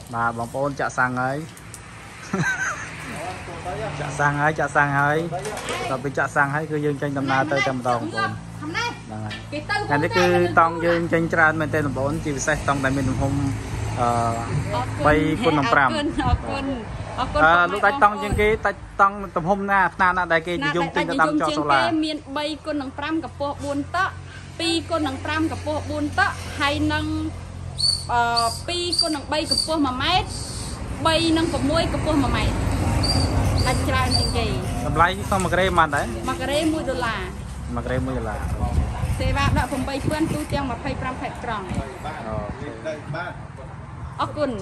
bà bóng bóng chạ sang ấy chạ sang ấy rồi bị chạ sang ấy cứ dương tranh tầm na tới tầm đồng bóng ngàyនេះគឺតង់យើងចេញច្រើនមែនទេបងប្អូនជាពិសេសតង់តែមានទំហំ3x5លោកដាច់តង់ជាងគេដាច់តង់ទំហំណាខ្នាតណាដែលគេនិយមទិញទៅដាំចោលសូឡាមាន 3x5 កម្ពស់ 4 តក់ 2x5 កម្ពស់ 4 តក់ហើយនឹង2x3 កម្ពស់ 1 ម៉ែត្រ 3x6 កម្ពស់ 1 ម៉ែត្រដាច់ច្រើនជាងគេតម្លៃសម1 ក្រេប៉ុន្មានដែរ 1 ក្រេ$1 1 ក្រេ$1 សេវាដាក់8,000ទូទាំង25ផែនត្រង់អរគុណ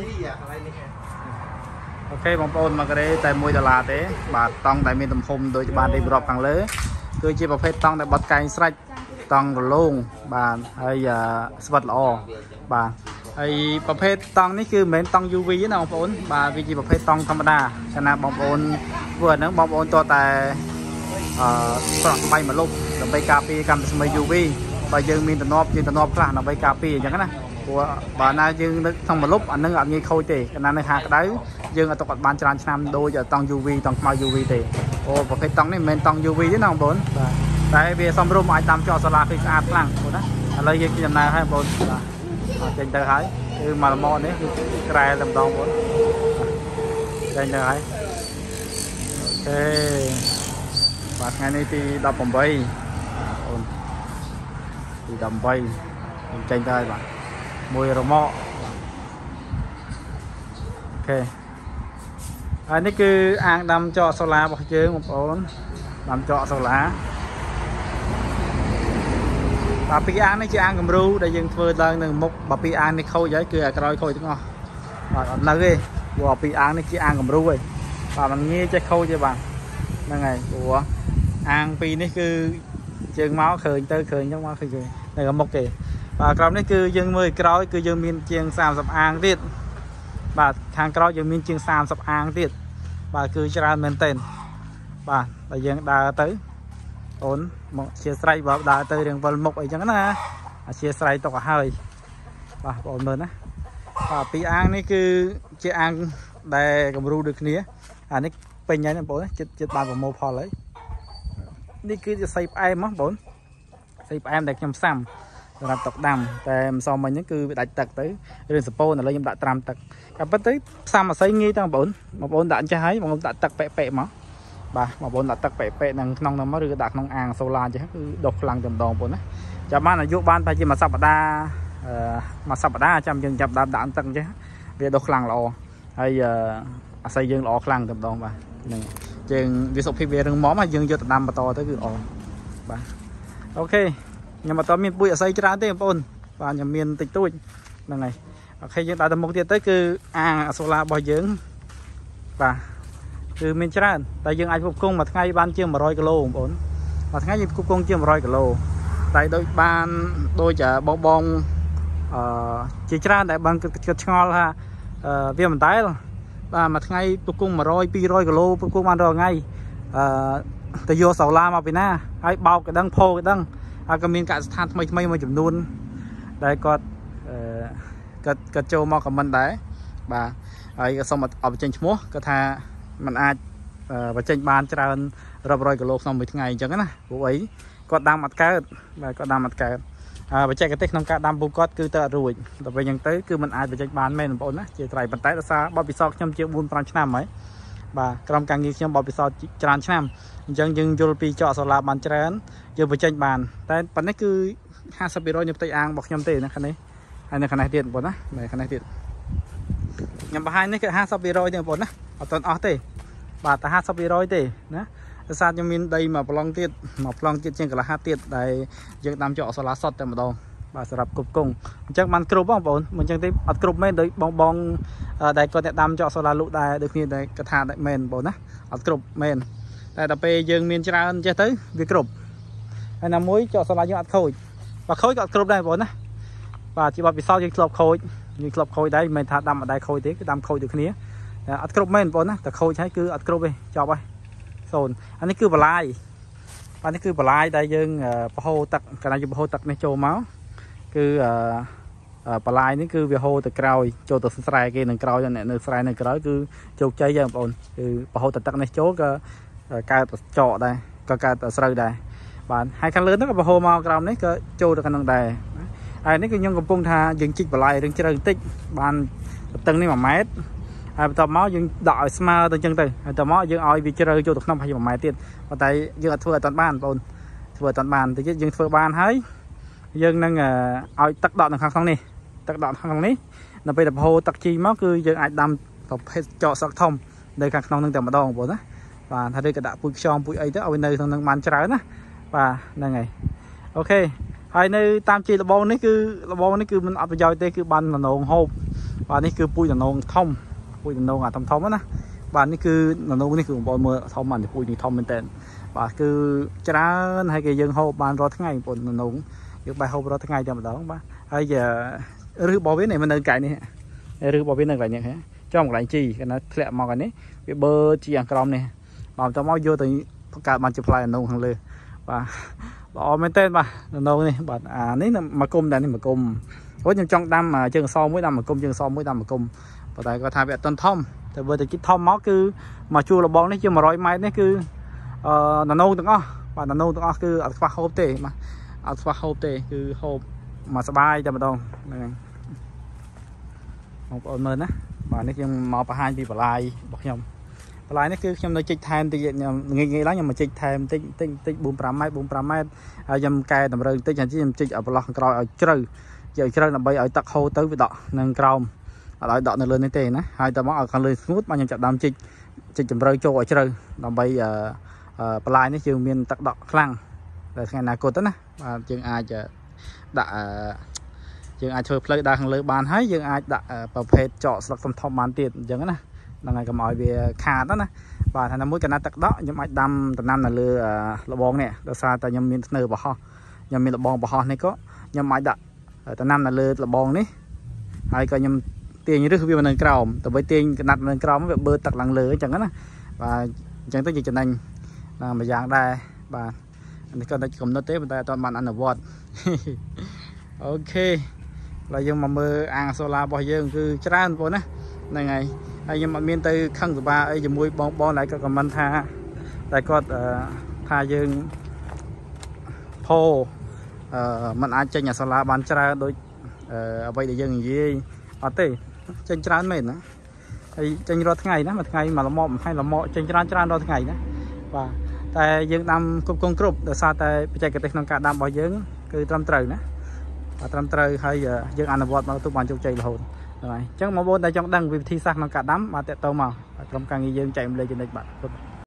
អូខេបងប្អូន1 ក្រេតែ$1ទេបាទតង់តែមានទំហំដូចបានរៀបរាប់ខាងលើគឺជាប្រភេទតង់ដែលបត់កែងស្រាច់តង់រលោងបាទហើយស្វិតល្អបាទហើយប្រភេទតង់នេះគឺមិនមែនតង់ UV ទេណាបងប្អូនបាទវាជាប្រភេទតង់ធម្មតាកាលណាបងប្អូនធ្វើអាហ្នឹងបងប្អូនតតែស្រក់ស្បៃមកលុបដើម្បីការពារកម្មស្មី UV បើយើងមានទំនាប់ខ្លះដើម្បីការពារអញ្ចឹងណាព្រោះបើណាយើងនៅក្នុងមកលុបអានឹងអត់ងាយខូចទេកាលណានៅហាក្តៅយើងអត់ទុកអត់បានច្រើនឆ្នាំដូចតង់ UV តង់ខ្មៅ UV ទេអូប្រភេទតង់នេះមិនមែនតង់ UV ទេណាបងប្អូនបាទតែវាសមរម្យអាចដាំចោលសូឡាឃើញស្អាតខ្លាំងបងប្អូនណាឥឡូវយើងជិះដំណើរហើយបងប្អូនបាទអត់ចេញទៅហើយគឺមកល្មមនេះគឺក្រែតែម្ដងបងប្អូនចេញទៅហើយអូខេបាទថ្ងៃនេះទី18អូនទី18ខ្ញុំចេញទៅហើយបាទមួយរមាក់អូខេហើយនេះគឺអាងដាំចោលសូឡារបស់យើងបងប្អូនដាំចោលសូឡាបាទពីអាងនេះជាអាងគំរូដែលយើងធ្វើឡើងនៅមុខបើពីអាងនេះខូចហើយគឺអាក្រោយខូចទាំងអស់បាទអត់នៅទេព្រោះពីអាងនេះជាអាងគំរូហើយបាទมันងាយចេះខូចទេបាទហ្នឹងហើយព្រោះអាងពីរនេះគឺជើងមកឃើញទៅឃើញចឹងមកឃើញនៅមុខគេបាទក្រោមនេះគឺយើងមើលក្រោយគឺយើងមានជាង30អាងទៀតបាទខាងក្រោយយើងមានជាង30អាងទៀតបាទគឺច្រើនមែនទែនបាទបើយើងដើរទៅអូនមកជាស្រ័យបើដើរទៅរៀងវិលមុខអីចឹងណាអាជាស្រ័យទុកឲ្យហើយបាទបងមើលណាបាទពីអាងនេះគឺជាអាងដែលគំរូដូចគ្នាអានេះពេញហើយបងប្អូនចិត្តបានប្រមូលផលហើយនេះគឺជាសៃផ្អែមហ៎បងប្អូនសៃផ្អែមដែលខ្ញុំសាំសម្រាប់ទុកដាំតែម្សិលមិញហ្នឹងគឺវាដាច់ទឹកទៅរឿងសពូនឥឡូវខ្ញុំដាក់ត្រាំទឹកតែប៉ុន្តែផ្សំអាស័យងាយទៅបងប្អូនដាក់អញ្ចេះហើយបងប្អូនដាក់ទឹកប៉ែកមកបាទបងប្អូនដាក់ទឹកប៉ែកនៅក្នុងនោះមកឬក៏ដាក់ក្នុងអាងសូឡាអញ្ចឹងគឺដុសខ្លាំងតែម្ដងបងប្អូនណាចាំបានអាយុបានតែជាមួយសប្តាហ៍ចាំយើងចាប់ដាក់ទឹកអញ្ចឹងវាដុសខ្លាំងល្អហើយអាស័យយើងល្អខ្លាំងតែម្ដងបាទហ្នឹងយើងវាសុខភាពវារឹងមាំហើយយើងយកទៅដាំបន្តទៅគឺល្អបាទអូខេខ្ញុំអត់មានពុយអាស័យច្រើនទេបងប្អូនបាទខ្ញុំមានតិចតួចហ្នឹងហើយអូខេយើងដើរទៅមុខទៀតទៅគឺអាងសូឡារបស់យើងបាទគឺមានច្រើនតែយើងអាចផ្គត់ផ្គង់មួយថ្ងៃបានជាង100 គីឡូបងប្អូនមួយថ្ងៃយើងផ្គត់ផ្គង់ជាង100 គីឡូតែដូចបានដូចបងជាច្រើនដែលបានគិតឆ្ងល់ថាវាមិនដែលបាទមួយថ្ងៃផ្គត់ផ្គង់100 200 គីឡូផ្គត់ផ្គង់បានរាល់ថ្ងៃទៅយកសូឡាមកពីណាហើយបោកក៏ដឹងផោក៏ដឹងហើយក៏មានកសិដ្ឋានថ្មីមួយចំនួនដែលគាត់ចូលមកខមមិនដែរបាទហើយក៏សូមអបចេញឈ្មោះគាត់ថាมันអាចបញ្ចេញបានច្រើនរាប់រយគីឡូក្នុងមួយថ្ងៃអញ្ចឹងណាព្រោះអីគាត់ដាំអត់កើតបាទគាត់ដាំអត់កើតបច្ចេកទេសក្នុងការដាំពូគាត់គឺទៅអត់រួចដល់ពេលអញ្ចឹងទៅគឺมันអាចបញ្ចេញបានមែនបងប្អូនណាជាត្រៃប៉ុន្តែដោយសារបទពិសោធន៍ខ្ញុំជា 4-5 ឆ្នាំហើយបាទក្រុមការងារខ្ញុំបទពិសោធន៍ច្រើនឆ្នាំអញ្ចឹងយើងយល់ពីចកសូឡាបានច្រើនយើងបញ្ចេញបានតែប៉ុណ្ណេះគឺ50%នៃផ្ទៃអាងរបស់ខ្ញុំទេណាខាងនេះហើយនៅខាងនេះទៀតបងប្អូនណានៅខាងនេះទៀតខ្ញុំបង្ហាញនេះគឺ50%ទេបងប្អូនណាអត់ទាន់អស់ទេបាទតែ50%ទេណាដោយសារខ្ញុំមានដីមួយប្លង់ទៀតជាងកន្លះហាត់ទៀតដែលយើងដាំចកសូឡាសុតតែម្ដងបាទសម្រាប់គ្រប់គង់អញ្ចឹងបានគ្រប់បងប្អូនមិនអញ្ចឹងទេអត់គ្រប់មែនដោយបងដែលគាត់អ្នកដាំចកសូឡាលក់ដែរដូចគ្នាដែលគាត់ថាមែនបងប្អូនណាអត់គ្រប់មែនតែដល់ពេលយើងមានច្រើនចេះទៅវាគ្រប់ហើយណាមួយចកសូឡាយើងអត់ខូចបើខូចក៏អត់គ្រប់ដែរបងប្អូនណាបាទជាបទពិសោធន៍យើងធ្លាប់ខូចដែរមិនមែនថាដាំអត់ដែរខូចទេគឺដាំខូចដូចគ្នាអត់គ្រប់មែនបងប្អូនណាតែខូចហើយគឺអត់គ្រប់ទេចប់ហើយសូនអានេះគឺបន្លាយបាទនេះគឺបន្លាយដែលយើងប្រហូរទឹកកាលណាយើងប្រហូរទឹកនេះចូលមកគឺปลายนี่คือวิโฮตะกรอยโจตสไลเกนึงกรอยเนี่ยนึงสไลนึงกรอยคือโจกใจยังปนคือปะโฮตะตักในโจก็การเจาะได้ก็การสไลได้บ้านให้คันเลื่อนนั่นก็ปะโฮมากราวนี่ก็โจตะกันนึงได้ไอ้นี่ก็ยังกับปงทายังจิกปลายเรื่องเจริญติ๊กบ้านตึงนี่มาเม็ดไอ้ต่อมายังดอยสมาตัวจังตึงไอ้ต่อมายังเอาวิจารณ์โจตะขนมให้มาเม็ดติดพอแต่ยังทั่วตอนบ้านปนทั่วตอนบ้านแต่ยังทั่วบ้านให้ยังนั่งเอาตักดอกข้างตรงนี้ตักดอกข้างตรงนี้เราไปดับโฮตักชีมั้งคือยังไอ้ดำกับเจาะสักทอมในข้างตรงนึงแต่มาดองปนนะvà thay đây cả đã bụi xòm bụi ấy đó ở bên đây thằng màn trái nè và là ngày ok hai nơi tam chi là bon đấy cứ mình áp vào đây cứ ban là nồng hộp vàនេះគឺ bụi là nồng thông bụi là nồng à thông thông á vàនេះគឺ là nồng នេះគឺ bon មើល thông มัน bụi នេះ thông មែនតើបាទគឺច្រើនហើយគេយើងហូបបានរាល់ថ្ងៃបងនងយើងបាយហូបរាល់ថ្ងៃតែម្ដងបាទហើយឬបោះវានេះមិននៅកែនេះឬបោះវានៅកែនេះចំកន្លែងជីគេណាធ្លាក់មកកនេះវាបើជីអាក្រមនេះបាទតមកយកទៅបង្កើតបានជាផ្លែនងខាងលើបាទល្អមែនតើបាទនងនេះបាទអានេះមកគុំដែរនេះមកគុំអូខ្ញុំចង់ដាំជើងអសមួយដាំមកគុំជើងអសមួយដាំមកគុំប៉ុន្តែគាត់ថាវាអត់ទាន់ធំតែបើតែគិតធំមកគឺមកជួរលបងនេះជា100ម៉ែត្រនេះគឺនងទាំងអស់បាទនងទាំងអស់គឺអត់ខ្វះហូបទេបាទអត់ខ្វះហូបទេគឺហូបមកសបាយតែម្ដងហ្នឹងហើយបងប្អូនមើលណាបាទនេះខ្ញុំមកបង្ហាញពីបន្លាយរបស់ខ្ញុំបន្លាយនេះគឺខ្ញុំនៅជីកថែមតិចខ្ញុំងាយឡើងខ្ញុំមកជីកថែមតិច4-5ម៉ែត្រហើយខ្ញុំកែតម្រូវតិចហើយខ្ញុំជីកឲ្យប្រឡោះក្រោយឲ្យជ្រៅដើម្បីឲ្យទឹកហូរទៅវាដក់នឹងក្រោមអត់ឲ្យដក់នៅលើនេះទេណាហើយតមកឲ្យខាងលើស្ងួតបាទខ្ញុំចាប់ដើមជីកចម្រៅចូលឲ្យជ្រៅដើម្បីបន្លាយនេះយើងមានទឹកដក់ខ្លាំងតែថ្ងៃអនាគតទៅណាបាទយើងអាចដាក់យើងអាចធ្វើផ្លូវដើរខាងលើបានហើយយើងអាចដាក់ប្រភេទចកស្លឹកធំបានទៀតអញ្ចឹងណាហ្នឹងហើយកុំឲ្យវាខាតណាបាទហើយមួយកណាទឹកដក់ខ្ញុំអាចដាំដំណាំនៅលើលបងនេះដោយសារតែខ្ញុំមានធ្នើបរហោះខ្ញុំមានលបងបរហោះនេះក៏ខ្ញុំអាចដាក់ដំណាំនៅលើលបងនេះហើយក៏ខ្ញុំទាញរឹសវានៅក្រោមដើម្បីទាញកណាត់នៅក្រោមវាបឺទឹកឡើងលើអញ្ចឹងណាបាទអញ្ចឹងទៅជាចំណេញមួយយ៉ាងដែរបាទនេះក៏តែកំណត់ទេប៉ុន្តែអត់បានអនុវត្តអូខេឡើយយើងមកមើលអាងសូឡារបស់យើងគឺច្រើនបងណាហ្នឹងហើយហើយខ្ញុំអត់មានទៅខឹងសបាអីជាមួយបងដែលគាត់ខមមិនថាតែគាត់ថាយើងផោมันអាចចេញអាសូឡាបានច្រើនដូចអ្វីដែលយើងនិយាយអត់ទេចេញច្រើនមែនណាហើយចេញរាល់ថ្ងៃណាមួយថ្ងៃមួយលំមហើយលំមចេញច្រើនរាល់ថ្ងៃណាបាទតែយើងដាំគ្រប់ដោយសារតែបច្ចេកទេសក្នុងការដាំរបស់យើងគឺត្រឹមត្រូវណាបាទត្រឹមត្រូវហើយយើងអនុវត្តមកទៅបានជោគជ័យរហូតហ្នឹងហើយអញ្ចឹងបងប្អូនតែចង់ដឹងវិធីសាស្ត្រក្នុងការដាំបាទតេតទៅមកក្រុមការងារយើងចែកម្លែកចំណុចបាទ